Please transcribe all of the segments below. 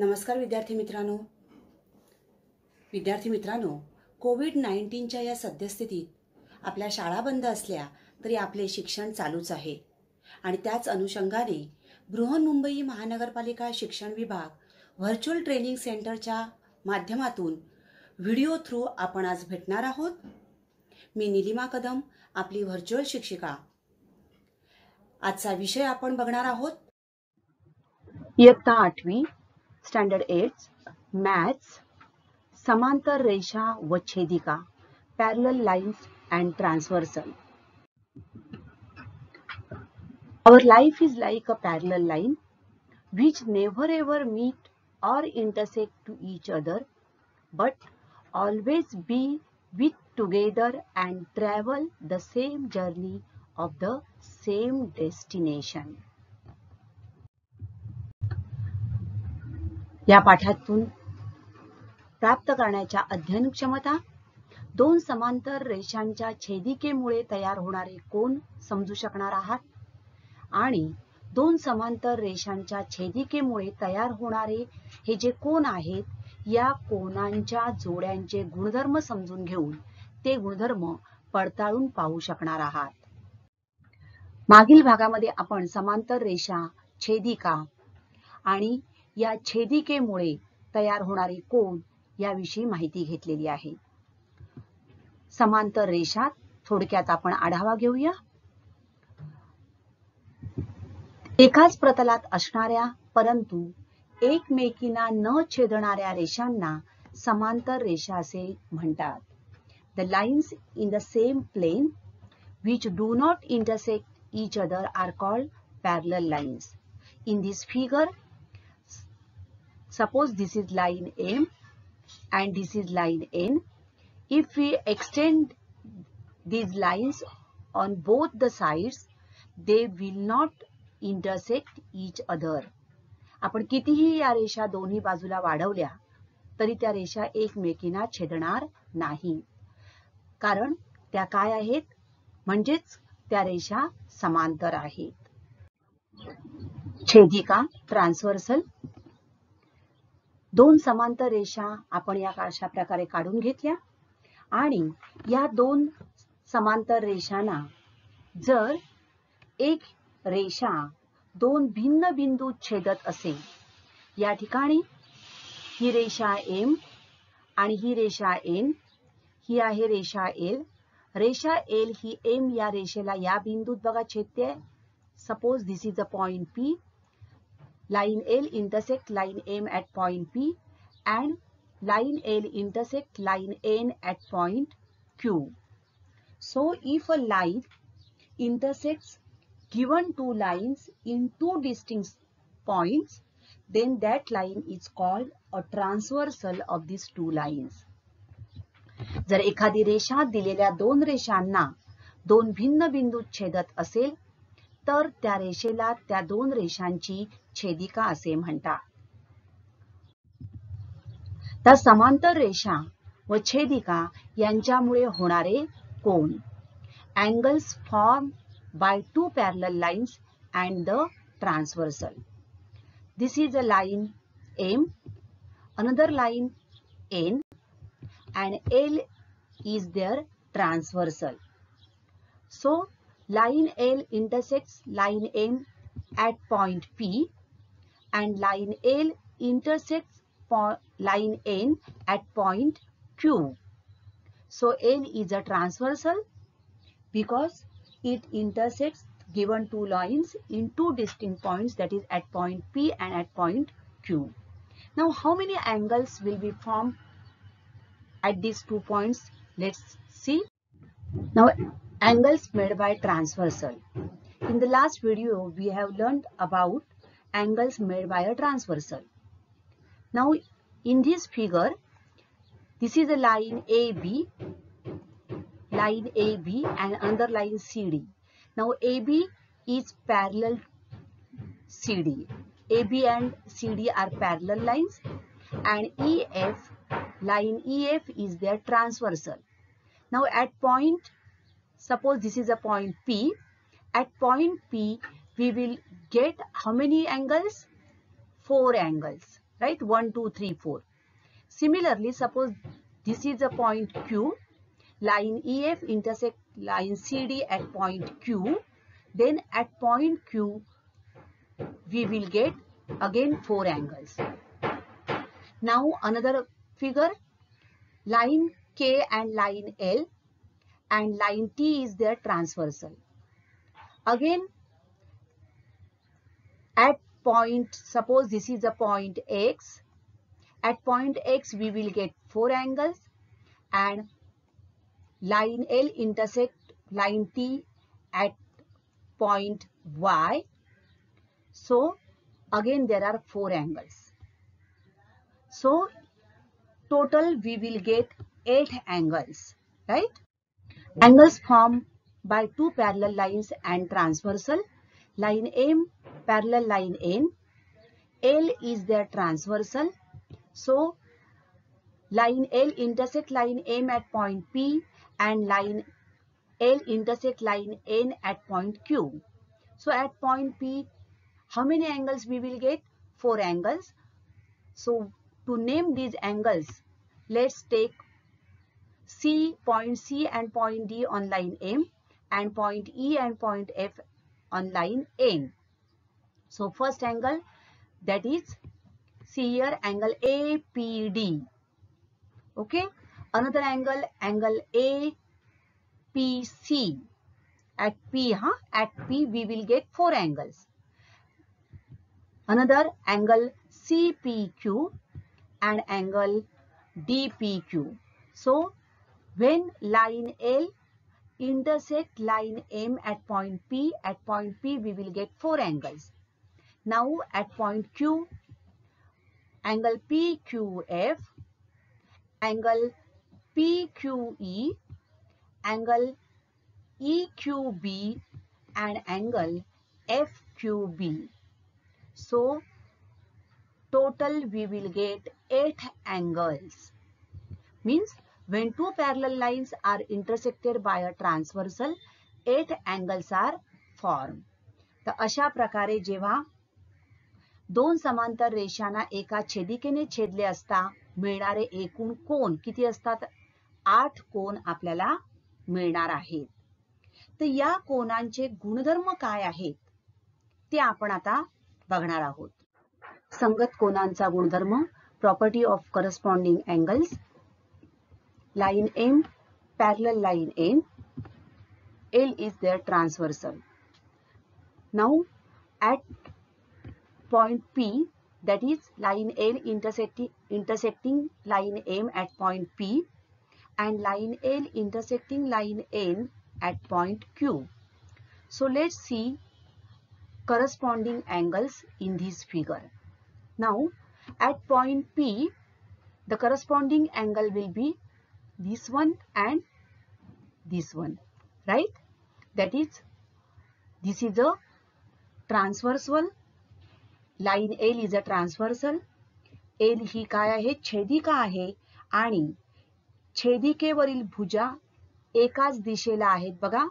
नमस्कार विद्यार्थी मित्रांनो, कोविड-19च्या या सद्यस्थितीत आपल्या शाळा बंद असल्या तरी आपले शिक्षण चालूच आहे आणि त्याच अनुषंगाने बृहन्मुंबई महानगरपालिका शिक्षण विभाग व्हर्च्युअल ट्रेनिंग सेंटरच्या माध्यमातून व्हिडिओ थ्रू आपण आज भेटणार आहोत. मी निलिमा कदम, आपली व्हर्च्युअल शिक्षिका. आजचा विषय आपण बघणार आहोत इयत्ता 8वी स्टँडर्ड 8 मॅथ्स, समांतर रेषा व छेदिका, parallel lines and transversal. Our life is like a parallel line which never ever meet or intersect to each other but always be with together and travel the same journey of the same destination. या पाठातून प्राप्त करण्याच्या अध्ययन क्षमता, दोन समांतर रेषांच्या छेदिकेमुळे तयार होणारे कोन समजू शकणार आहात आणि दोन समांतर रेषांच्या छेदिकेमुळे तयार होणारे हे जे कोन आहेत या कोनांच्या जोड्यांचे गुणधर्म समजून घेऊन ते गुणधर्म पडताळून पाहू शकणार आहात. मागील भागामध्ये आपण समांतर रेषा, छेदिका आणि या छेदिकेमुळे तयार होणारे कोन याविषयी माहिती घेतलेली आहे. समांतर रेषा थोडक्यात आपण आढावा घेऊया. एकाच प्रतलात असणाऱ्या परंतु एकमेकींना न छेदणाऱ्या रेषांना समांतर रेषा असे म्हणतात. The lines in the same plane which do not intersect each other are called parallel lines. In this figure, suppose this is line M and this is line N. If we extend these lines on both the sides, they will not intersect each other. आपण कितीही या रेषा दोन्ही बाजूला वाढवल्या तरी त्या रेषा एकमेकींना छेदणार नाही, कारण त्या काय आहेत, म्हणजेच त्या रेषा समांतर आहेत. छेदिका, ट्रान्सव्हर्सल. दोन समांतर रेषा आपण या अशा प्रकारे काढून घेतल्या आणि या दोन समांतर रेषांना जर एक रेषा दोन भिन्न बिंदू छेदत असेल, या ठिकाणी ही रेषा M आणि ही रेषा N, ही आहे रेषा L. रेषा L ही M या रेषेला या बिंदूत बघा छेदते. Suppose this is a point P. Line L intersect line M at point P and line L intersect line N at point Q. So if a line intersects given two lines in two distinct points, then that line is called a transversal of these two lines. जर एखादी रेषा दिलेल्या दोन रेषांना दोन भिन्न बिंदूत छेदत असेल तर त्या रेषेला त्या दोन रेषांची छेदिका असे म्हणतात. त्या समांतर रेषा व छेदिका यांच्यामुळे होणारे कोन, angles formed by two parallel lines and the transversal. This is a line M, another line N, and L is their transversal. So line L intersects line M at point P and line L intersects line N at point Q. So L is a transversal because it intersects given two lines in two distinct points, that is at point P and at point Q. Now how many angles will be formed at these 2 points? Let's see. Now angles made by transversal. In the last video we have learned about angles made by a transversal. Now in this figure, this is a line AB and another line CD. Now AB is parallel CD. AB and CD are parallel lines and EF, line EF is their transversal. Now at point, suppose this is a point P. At point P we will get how many angles? 4 angles. right? 1, 2, 3, 4. Similarly, suppose this is a point Q, line EF intersect line CD at point Q, then at point Q we will get again 4 angles. Now another figure, line K and line L and line T is their transversal. Again at point, suppose this is a point X, at point X we will get 4 angles and line L intersect line T at point Y. So again there are 4 angles. So total we will get 8 angles, right? Angles formed by two parallel lines and transversal. Line M parallel line N. L is their transversal. So line L intersect line M at point P and line L intersect line N at point Q. So at point P, how many angles we will get? 4 angles. So to name these angles, let's take point C and point D on line M and point E and point F on line N. So first angle, that is, see here, angle APD. Okay. Another angle, angle APC. At P, at P we will get 4 angles. Another angle CPQ and angle DPQ. So when line L intersect line M at point P we will get 4 angles. Now at point Q, angle PQF, angle PQE, angle EQB and angle FQB. So total we will get 8 angles. Means when two parallel lines are intersected by a transversal, 8 angles are formed. तर अशा प्रकारे जेव्हा दोन समांतर रेषांना एका छेदिकेने छेदले असता मिळणारे एकूण कोन किती असतात? 8 कोन आपल्याला मिळणार आहेत. तर या कोनांचे गुणधर्म काय आहेत ते आपण आता बघणार आहोत. संगत कोनांचा गुणधर्म, property of corresponding angles. Line M parallel line N, L is their transversal. Now at point P, that is line L intersecting line M at point P and line L intersecting line N at point Q. So let's see corresponding angles in this figure. Now at point P, the corresponding angle will be this one and this one, right? That is, this is a transversal, line L is a transversal. L ही काय आहे? छेदिका आहे आणि छेदिकेवरील भुजा एकाच दिशेला आहेत बघा.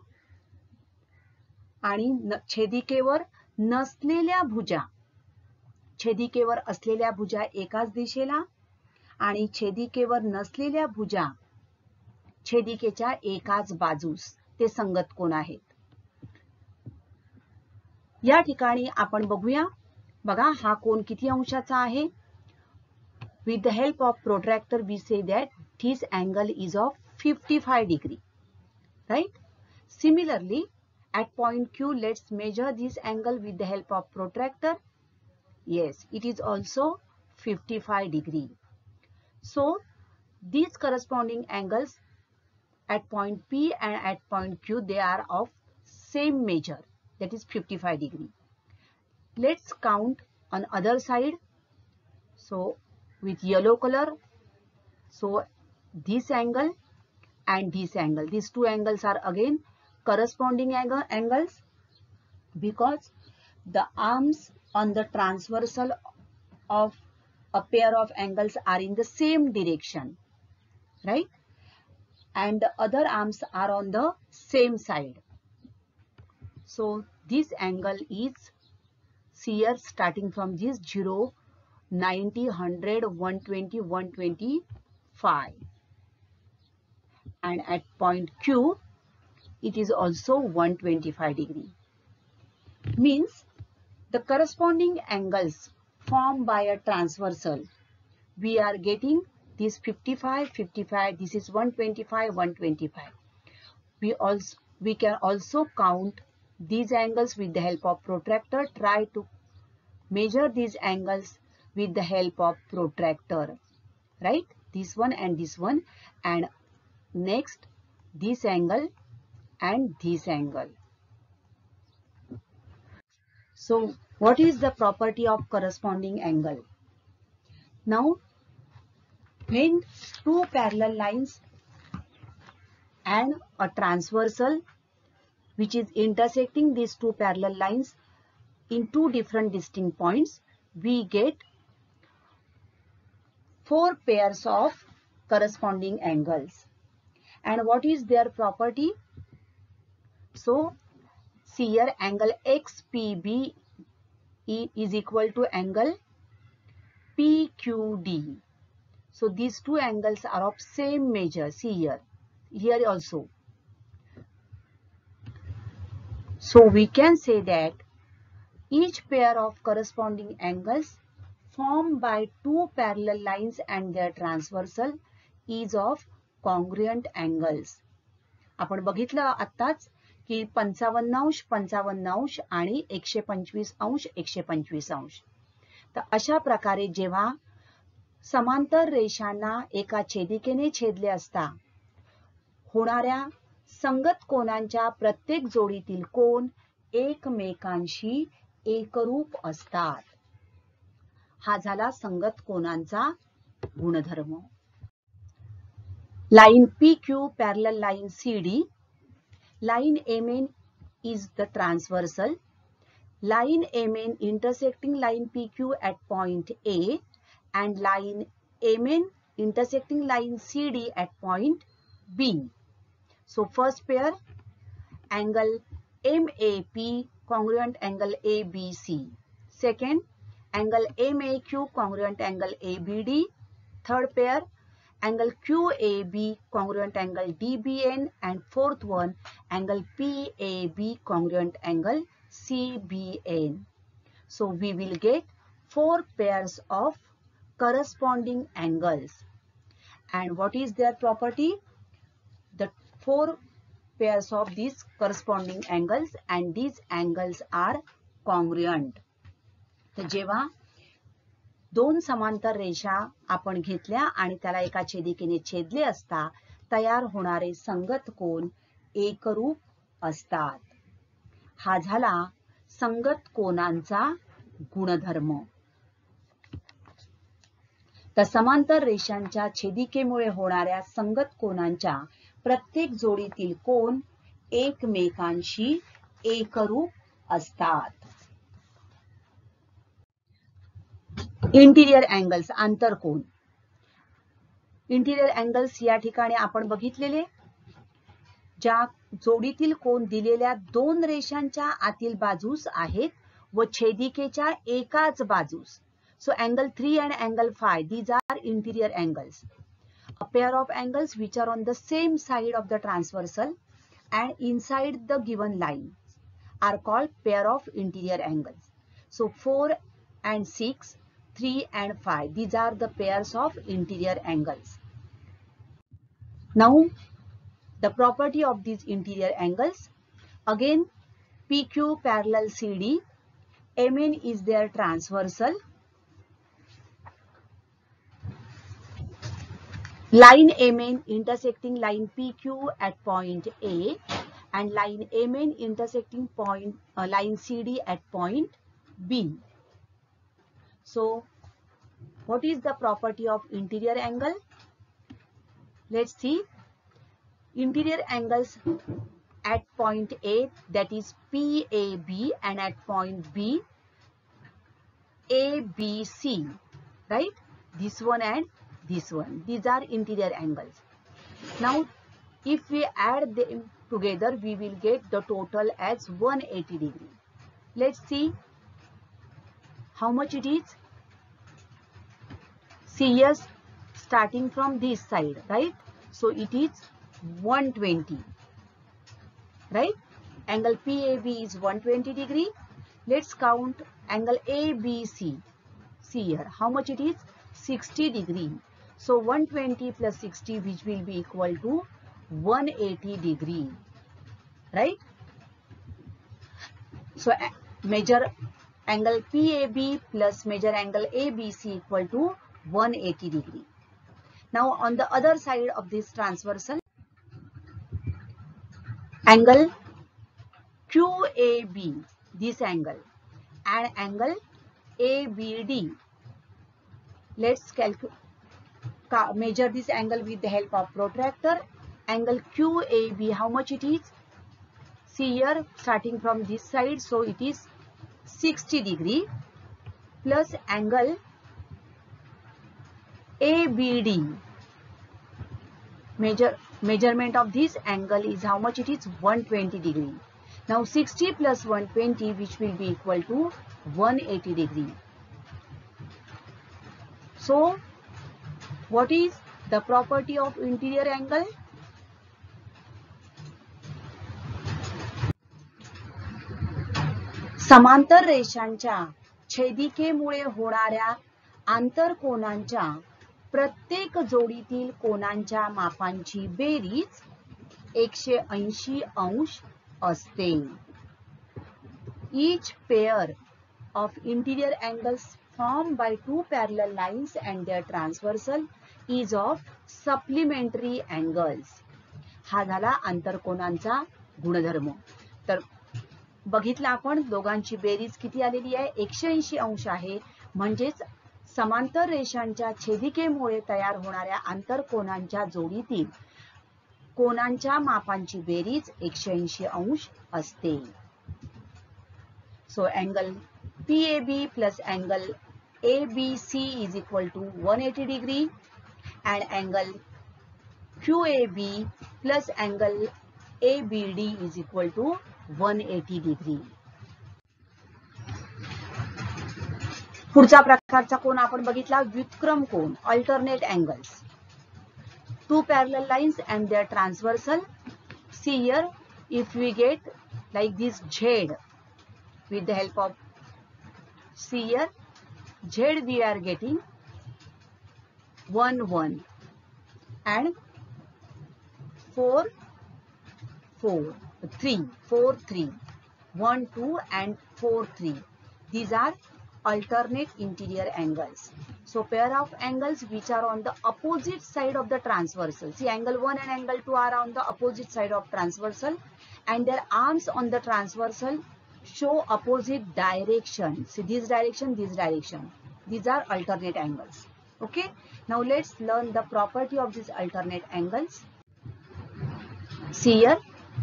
आणि छेदिकेवर नसलेल्या भुजा, छेदिकेवर असलेल्या भुजा एकाच दिशेला आणि छेदिकेवर नसलेल्या भुजा छेदिकेच्या एकाच बाजूस, ते संगत कोन आहेत. या ठिकाणी आपण बघूया. बघा हा कोन किती अंशाचा आहे. With the help of protractor we say that this angle is of 55 degree, right? Similarly at point Q, let's measure this angle with the help of protractor. Yes, it is also 55 degree. So these corresponding angles at point P and at point Q, they are of same measure, that is 55 degree. Let's count on other side. So with yellow color, so this angle and this angle, these two angles are again corresponding angles because the arms on the transversal of a pair of angles are in the same direction, right? And the other arms are on the same side. So this angle is, see here, starting from this 0, 90, 100, 120, 125. And at point Q, it is also 125 degree. Means the corresponding angles formed by a transversal, we are getting this 55, 55, this is 125, 125. We can also count these angles with the help of protractor. Try to measure these angles with the help of protractor, right? This one and this one, and next this angle and this angle. So what is the property of corresponding angle? Now, when two parallel lines and a transversal which is intersecting these two parallel lines in two different distinct points, we get four pairs of corresponding angles. And what is their property? So, see here, angle XPB is equal to angle PQD. So, these two angles are of same measure. See here, here also. So, we can say that each pair of corresponding angles formed by two parallel lines and their transversal is of congruent angles. आपण बघितलं आत्ताच की 55 55 आणि 125 125. तर अशा प्रकारे जेव्हा समांतर रेषांना एका छेदिकेने छेदले असता होणाऱ्या संगत कोनांच्या प्रत्येक जोडीतील कोन एकमेकांशी एकरूप असतात. हा झाला संगत कोनांचा गुणधर्म. Line PQ parallel line CD. Line MN is the transversal. Line MN intersecting line PQ at point A and line MN intersecting line CD at point B. So first pair, angle MAP congruent angle ABC. Second, angle MAQ congruent angle ABD. Third pair, angle QAB congruent angle DBN, and fourth one, angle PAB congruent angle CBN. So we will get four pairs of corresponding angles. And what is their property? The four pairs of these corresponding angles, and these angles are congruent. तर जेव्हा दोन समांतर रेषा आपण घेतल्या आणि त्याला एका छेदिकेने छेदले असता तयार होणारे संगत कोन एकरूप असतात. हा झाला संगत कोनांचा गुणधर्म. तर समांतर रेषांच्या छेदिकेमुळे होणाऱ्या संगत कोनांच्या प्रत्येक जोडीतील कोन एकमेकांशी एकरूप असतात. इंटिरियर अँगल्स, आंतरकोन. इंटिरियर अँगल्स या ठिकाणी आपण बघितलेले, ज्या जोडीतील कोन दिलेल्या दोन रेषांच्या आतील बाजूस आहेत व छेदिकेच्या एकाच बाजूस. So angle 3 and angle 5, these are interior angles. A pair of angles which are on the same side of the transversal and inside the given line are called pair of interior angles. So 4 and 6, 3 and 5, these are the pairs of interior angles. Now the property of these interior angles, again PQ parallel CD, MN is their transversal. Line MN intersecting line PQ at point A and line MN intersecting line CD at point B. So, what is the property of interior angle? Let's see. Interior angles at point A, that is PAB, and at point B, ABC, right? This one and this one. These are interior angles. Now, if we add them together, we will get the total as 180 degree. Let's see how much it is. CS starting from this side, right? So it is 120, right? Angle PAB is 120 degree. Let's count angle ABC. See here, how much it is? 60 degree. So 120 plus 60, which will be equal to 180 degree, right? So measure angle PAB plus measure angle ABC equal to 180 degree. Now on the other side of this transversal, angle QAB, this angle, and angle ABD. Let's measure this angle with the help of protractor. Angle QAB, how much it is? See here, starting from this side, so it is 60 degree plus angle ABD. Measurement of this angle is how much it is? 120 degree. Now 60 plus 120, which will be equal to 180 degree. So what is the property of interior angle? समांतर रेषांच्या छेदिकेमुळे होणाऱ्या आंतरकोनांच्या प्रत्येक जोडीतील कोनांच्या मापांची berries 180 अंश असते. Each pair of interior angles formed by two parallel lines and their transversal is of supplementary angles. हा झाला आंतरकोनांचा गुणधर्म. तर बघितलं आपण दोघांची बेरीज किती आलेली आहे? 180 अंश आहे. म्हणजेच समांतर रेषांच्या छेदिकेमुळे तयार होणाऱ्या आंतरकोनांच्या जोडीतील कोनांच्या मापांची बेरीज 180 अंश असते. So angle PAB plus angle ABC is equal to 180 degree and angle QAB plus angle ABD is equal to 180 degree. पुढचा प्रकारचा कोन आपण बघितला व्युत्क्रम कोन, alternate angles. Two parallel lines and their transversal. See here, if we get like this Z with the help of, see here, Z we are getting 1 1 and 4 4 3 4 3 1 2 and 4 3. These are alternate interior angles. So pair of angles which are on the opposite side of the transversal. See, angle 1 and angle 2 are on the opposite side of transversal and their arms on the transversal show opposite direction. See, this direction, this direction. These are alternate angles. Okay. Now let's learn the property of these alternate angles. See here.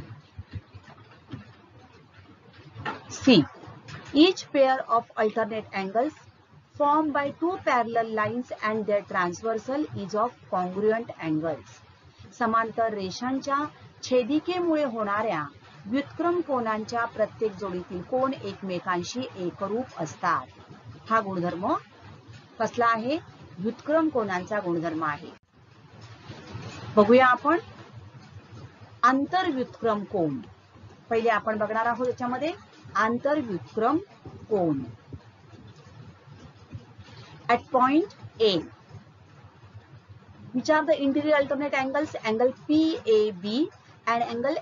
See, each pair of alternate angles formed by two parallel lines and their transversal is of congruent angles. समांतर रेषांच्या छेदिकेमुळे होणाऱ्या व्युत्क्रम कोनांच्या प्रत्येक जोडीतील कोन एकमेकांशी एकरूप असतात. हा गुणधर्म कसला आहे? व्युत्क्रम कोनांचा गुणधर्म आहे. बघूया आपण आंतरव्युत्क्रम कोन. पहिले आपण बघणार आहोत याच्यामध्ये आंतरव्युत्क्रम कोन. At point A, which are the interior alternate angles? Angle PAB and angle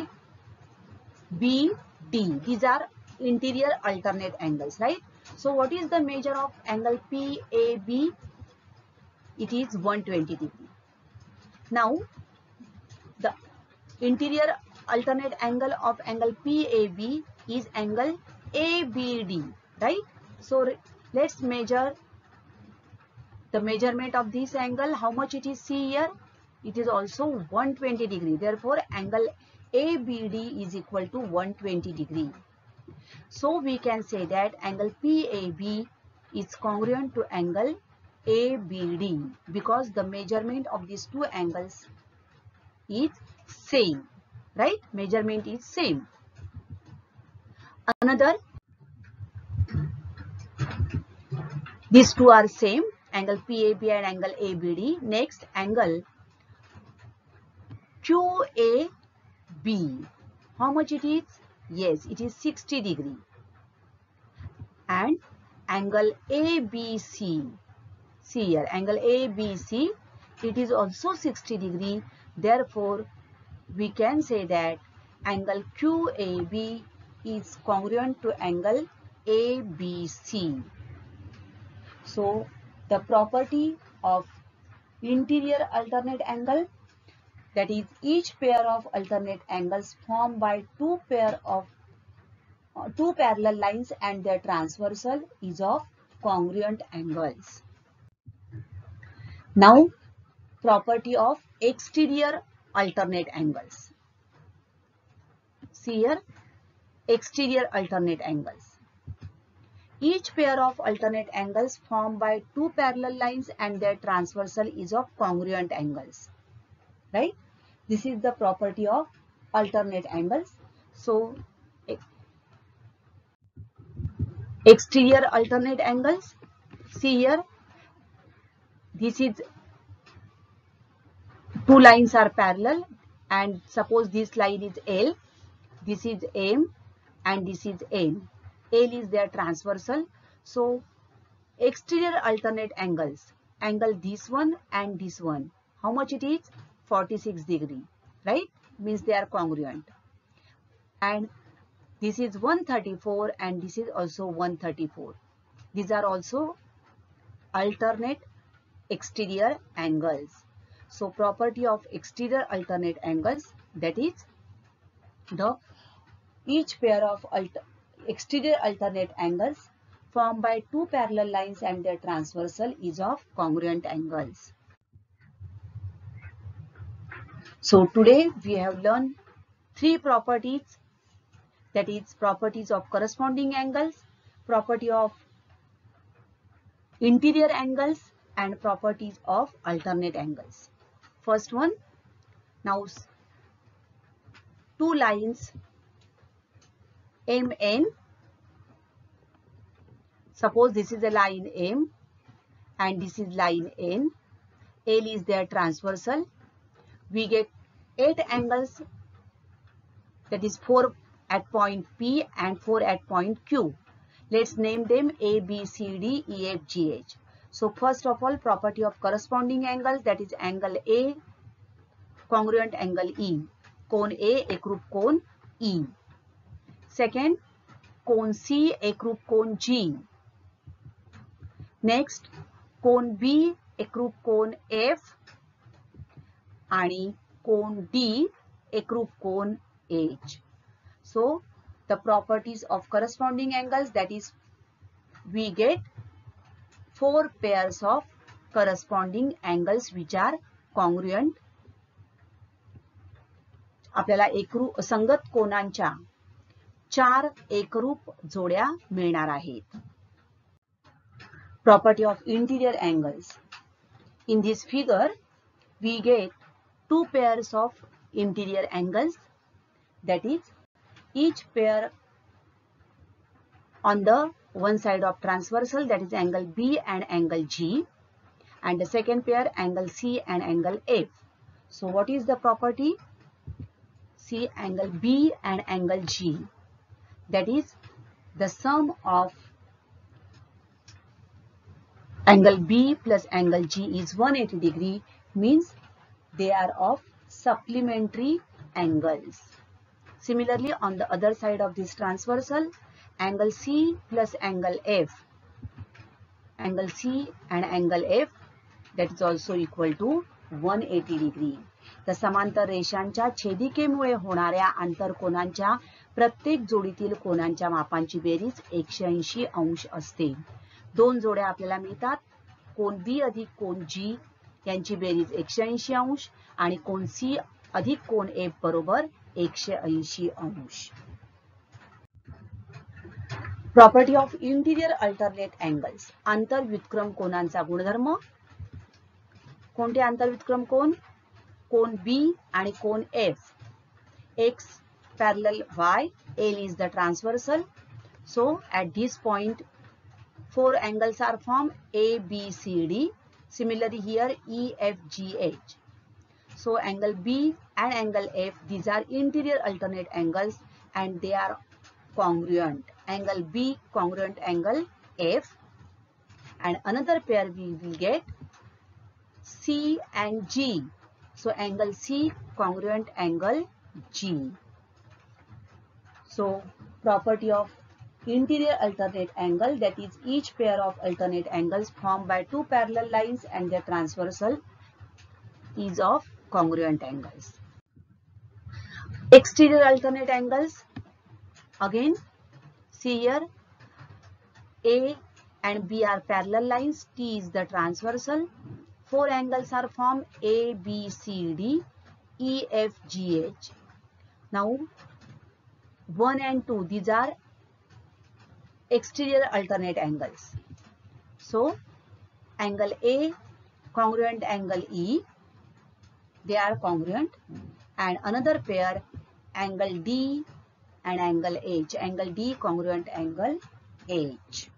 ABD. These are interior alternate angles, right? So what is the measure of angle PAB? It is 120 degree. Now the interior alternate angle of angle PAB is angle ABD, right? So let's measure the measurement of this angle. How much it is? See here, it is also 120 degree. Therefore angle ABD is equal to 120 degree. So we can say that angle PAB is congruent to angle ABD because the measurement of these two angles is same, right? Measurement is same. Another, these two are same. angle PAB and angle ABD. Next, angle QAB. How much it is? Yes, it is 60 degree. And angle ABC. See here, angle ABC, it is also 60 degree. Therefore, we can say that angle QAB is congruent to angle ABC. So, the property of interior alternate angle, that is each pair of alternate angles formed by two parallel lines and their transversal is of congruent angles. Now, property of exterior alternate angles. See here, exterior alternate angles. Each pair of alternate angles formed by two parallel lines and their transversal is of congruent angles. Right? This is the property of alternate angles. So, exterior alternate angles. See here, this is two lines are parallel, and suppose this line is L, this is M, and this is N. L is their transversal. So, exterior alternate angles, angle this one and this one, how much it is? 46 degree, right? Means they are congruent. And this is 134 and this is also 134. These are also alternate exterior angles. So, property of exterior alternate angles, that is the each pair of exterior alternate angles formed by two parallel lines and their transversal is of congruent angles. So, today we have learned three properties, that is properties of corresponding angles, property of interior angles, and properties of alternate angles. First one, now two lines MN, suppose this is a line M and this is line N, L is their transversal, we get 8 angles, that is 4 at point P and 4 at point Q. Let's name them A, B, C, D, E, F, G, H. So, first of all, property of corresponding angles, that is angle A congruent angle E, cone A ekrup cone E. Second, cone C ekrup cone G. Next, cone B ekrup cone F आणि cone D ekrup cone H. So, the properties of corresponding angles, that is we get 4 pairs of corresponding angles which are congruent. आपल्याला संगत कोनांच्या 4 एकरूप जोड्या मिळणार आहेत. Property of interior angles. In this figure, we get 2 pairs of interior angles, that is each pair on the one side of transversal, that is angle B and angle G, and the second pair angle C and angle F. So, what is the property? See, angle B and angle G, that is the sum of angle B plus angle G is 180 degree, means they are of supplementary angles. Similarly, on the other side of this transversal, angle C plus angle F, angle C and angle F, that is also equal to 180 degree. तर समांतर रेषांच्या छेदिकेमुळे होणाऱ्या आंतरकोनांच्या प्रत्येक जोडीतील कोनांच्या मापांची berries 180 अंश असते. दोन जोड्या आपल्याला मिळतात, कोन बी अधिक कोन जी यांची बेरीज 180 अंश आणि कोन सी अधिक कोन एफ बरोबर 180 अंश. Property of interior alternate angles. आंतरव्युत्क्रम कोनांचा गुणधर्म. कोणते आंतरव्युत्क्रम कोन? कोन बी आणि कोन F. X parallel Y, L is the transversal. So at this point 4 angles are formed, ABCD. Similarly here EFGH. So angle B and angle F, these are interior alternate angles and they are congruent. Angle B congruent angle F, and another pair we will get C and G. So angle C congruent angle G. So property of interior alternate angle, that is each pair of alternate angles formed by two parallel lines and their transversal is of congruent angles. Exterior alternate angles, again see here A and B are parallel lines, T is the transversal. 4 angles are formed, A, B, C, D, E, F, G, H. Now 1 and 2, these are exterior alternate angles. So angle A congruent angle E, they are congruent, and another pair angle D and angle H, angle D congruent angle H.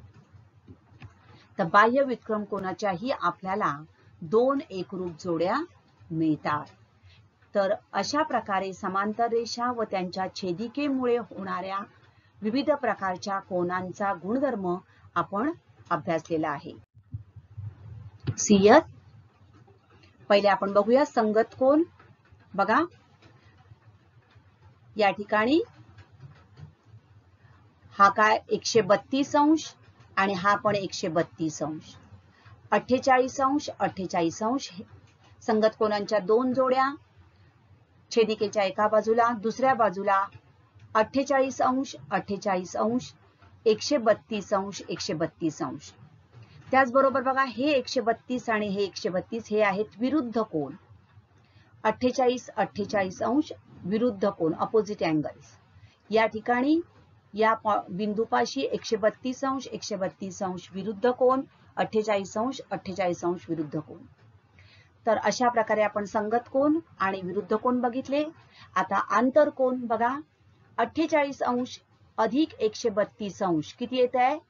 तर बाह्य विक्रम कोनाच्याही आपल्याला दोन एकरूप जोड्या मिळतात. तर अशा प्रकारे समांतर रेषा व त्यांच्या छेदिकेमुळे होणाऱ्या विविध प्रकारच्या कोनांचा गुणधर्म आपण अभ्यासलेला आहे. सियर पहिले आपण बघूया संगत कोन. बघा या ठिकाणी हा काय 132 अंश आणि हा पण 132 अंश. 48 अंश 48 अंश संगत कोनांच्या दोन जोड्या, छेदिकेच्या एका बाजूला, दुसऱ्या बाजूला 48 अंश 48 अंश, 132 अंश 132 अंश. त्याचबरोबर बघा हे 132 आणि हे 132 हे आहेत विरुद्ध कोन. 48 48 अंश विरुद्ध कोन, अपोजिट अँगल्स. या ठिकाणी या बिंदूपाशी 132 अंश 132 अंश विरुद्ध कोन, 48 अंश 48 अंश विरुद्ध कोन. तर अशा प्रकारे आपण संगत कोन आणि विरुद्ध कोन बघितले. आता आंतर कोन बघा, 48 अंश अधिक 132 अंश किती येत आहे,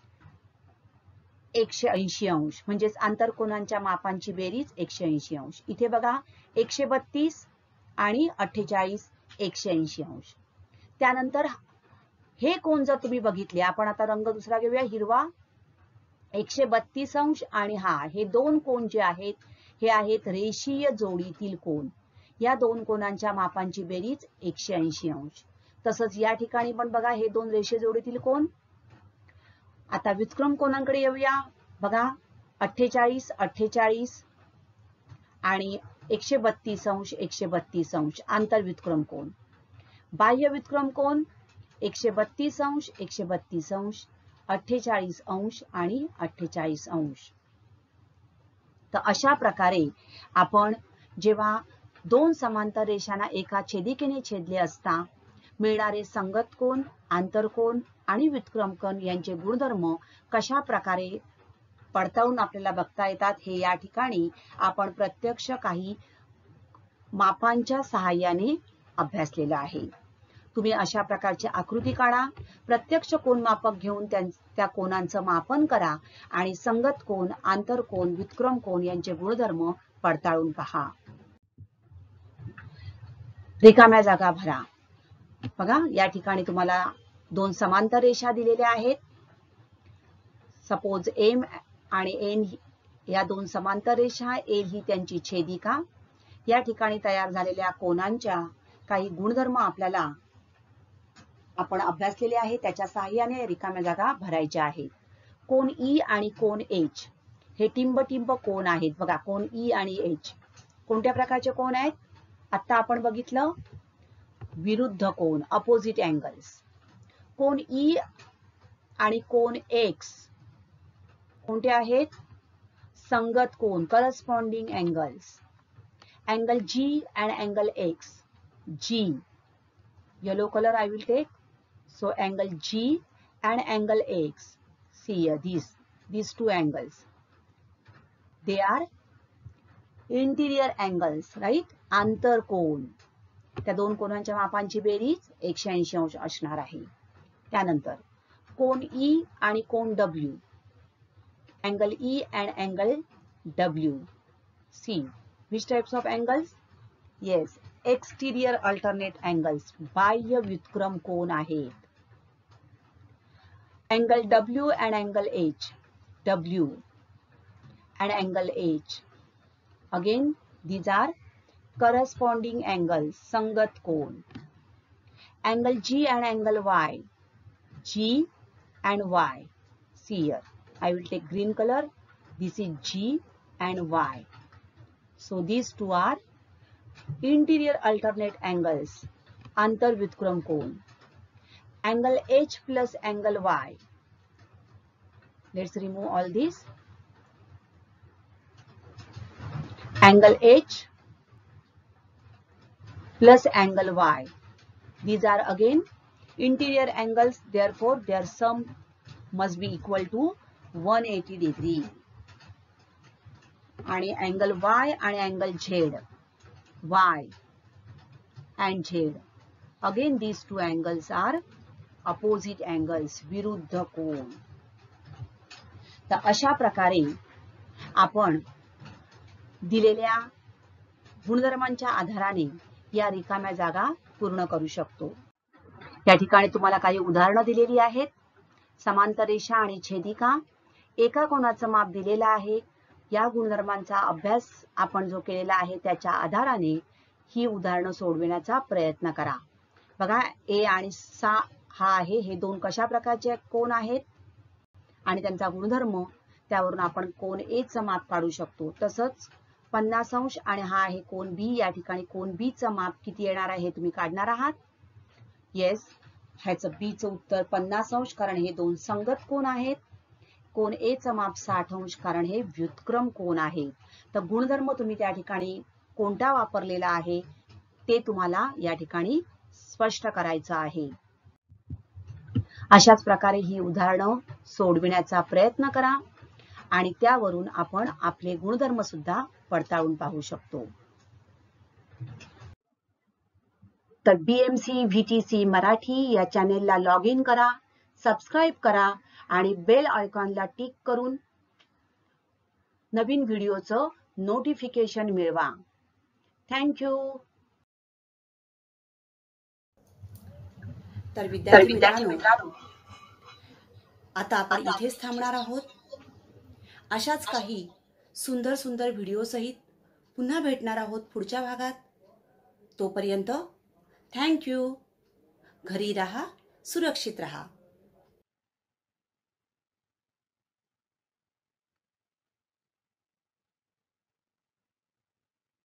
180 अंश. म्हणजेच आंतर कोनांच्या मापांची बेरीज 180 अंश. इथे बघा 132 आणि 48 180 अंश. त्यानंतर हे कोन जर तुम्ही बघितले, आपण आता रंग दुसरा घेऊया हिरवा. 132 अंश आणि हे दोन कोन जे आहेत हे आहेत रेषीय जोडीतील कोन. या दोन कोनांच्या मापांची बेरीज 180 अंश. तसंच या ठिकाणी पण बघा हे दोन रेषीय जोडीतील कोन. आता व्युत्क्रम कोनांकडे येऊया. बघा 48 48 आणि 132 अंश 132 अंश आंतर व्युत्क्रम कोन. बाह्य व्युत्क्रम कोन 132 अंश 132 अंश 48 अंश आणि 48 अंश. तर अशा प्रकारे आपण जेव्हा दोन समांतर रेषांना एका छेदिकेने छेदले असता मिळणारे संगत कोन, आंतरकोन आणि व्युत्क्रम कोन यांचे गुणधर्म कशा प्रकारे पडताळून आपल्याला बघता येतात हे या ठिकाणी आपण प्रत्यक्ष काही मापांच्या सहाय्याने अभ्यासलेलं आहे. तुम्ही अशा प्रकारची आकृती काढा, प्रत्यक्ष कोन मापक घेऊन त्या कोनांचं मापन करा आणि संगत कोन, आंतरकोन, व्युत्क्रम कोन यांचे गुणधर्म पडताळून पहा. रिकाम्या जागा भरा. बघा या ठिकाणी तुम्हाला दोन समांतर रेषा दिलेल्या आहेत. सपोज एम आणि एन या दोन समांतर रेषा, एल ही त्यांची छेदिका. या ठिकाणी तयार झालेल्या कोनांच्या काही गुणधर्म आपल्याला आपण अभ्यासलेले आहे. त्याच्या सहाय्याने रिकाम्या जागा भरायच्या आहेत. कोन ई आणि कोन एच हे टिंब कोन आहेत. बघा कोन ई आणि एच कोणत्या प्रकारचे कोन आहेत, आता आपण बघितलं विरुद्ध कोन, अपोजिट अँगल्स. कोन ई आणि कोन एक्स कोणते आहेत, संगत कोन, corresponding angles. Angle G and angle X, G, yellow color I will take. So angle G and angle X, see here these two angles, they are interior angles, right? आंतर कोन. त्या दोन कोनांच्या मापांची berries 180 अंश असणार आहे. त्यानंतर कोन E आणि कोन W. Angle E and angle W. See, which types of angles? Yes, exterior alternate angles. बाह्य व्युत्क्रम कोन आहेत. Angle W and angle H. W and angle H. Again, these are corresponding angles. संगत कोन. Angle G and angle Y. G and Y. See here. I will take green color. This is G and Y. So these two are interior alternate angles. अंतर व्युत्क्रम कोन. Angle H plus angle Y. Let's remove all this. Angle H plus angle Y. These are again interior angles. Therefore, their sum must be equal to 180 degree. आणि angle Y आणि angle Z. Y and Z. Again, these two angles are opposite angles. विरुद्ध कोन. तर अशा प्रकारे आपण दिलेल्या गुणधर्मांच्या आधाराने या रिकाम्या जागा पूर्ण करू शकतो. या ठिकाणी तुम्हाला काही उदाहरणं दिलेली आहेत. समांतर रेषा आणि छेदिका. एका कोनाचं माप दिलेलं आहे. या गुणधर्मांचा अभ्यास आपण जो केलेला आहे त्याच्या आधाराने ही उदाहरणं सोडविण्याचा प्रयत्न करा. बघा, A आणि 6 हा आहे. हे दोन कशा प्रकारचे कोन आहेत आणि त्यांचा गुणधर्म, त्यावरून आपण कोन A चं माप काढू शकतो. तसंच 50 अंश आणि हा आहे कोन B. या ठिकाणी कोन B चं माप किती येणार आहे हे तुम्ही काढणार आहात. येस, ह्याचं B चं उत्तर 50 अंश, कारण हे दोन संगत कोन आहेत. कोन A चं माप 60 अंश, कारण हे व्युत्क्रम कोन आहे. तर गुणधर्म तुम्ही त्या ठिकाणी कोणता वापरलेला आहे ते तुम्हाला या ठिकाणी स्पष्ट करायचं आहे. अशाच प्रकारे ही उदाहरणं सोडविण्याचा प्रयत्न करा आणि त्यावरून आपण आपले गुणधर्म सुद्धा पडताळून पाहू शकतो. तर BMC VTC मराठी या चॅनेलला लॉग इन करा, सबस्क्राईब करा आणि बेल आयकॉनला टिक करून नवीन व्हिडिओचं नोटिफिकेशन मिळवा. थँक्यू. तर विद्यार्थी मित्रांनो, आता आपण इथेच थांबणार आहोत. अशाच काही सुंदर सुंदर व्हिडिओ सहित पुन्हा भेटणार आहोत पुढच्या भागात. तोपर्यंत थँक्यू. घरी राहा, सुरक्षित राहा.